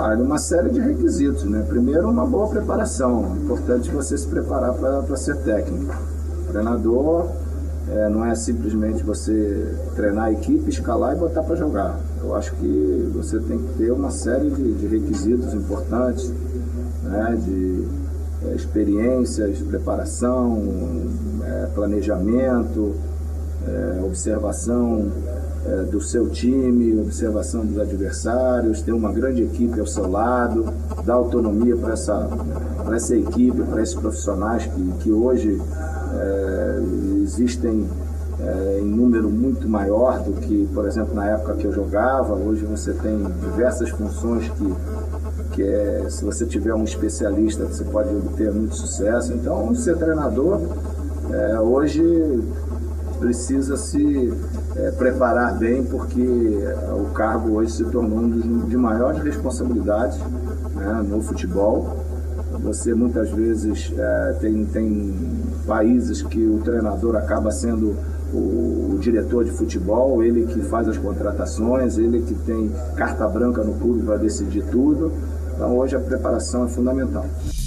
Uma série de requisitos, né? Primeiro, uma boa preparação. É importante você se preparar para ser técnico. Treinador não é simplesmente você treinar a equipe, escalar e botar para jogar. Eu acho que você tem que ter uma série de requisitos importantes, né? De experiências, preparação, planejamento, observação do seu time, observação dos adversários, ter uma grande equipe ao seu lado, dar autonomia para essa equipe, para esses profissionais que hoje existem em número muito maior do que, por exemplo, na época que eu jogava. Hoje você tem diversas funções que se você tiver um especialista, você pode obter muito sucesso. Então, ser treinador hoje precisa se preparar bem, porque o cargo hoje se tornou um dos de maiores responsabilidades, né, no futebol. Você muitas vezes tem países que o treinador acaba sendo o diretor de futebol, ele que faz as contratações, ele que tem carta branca no clube para decidir tudo. Então hoje a preparação é fundamental.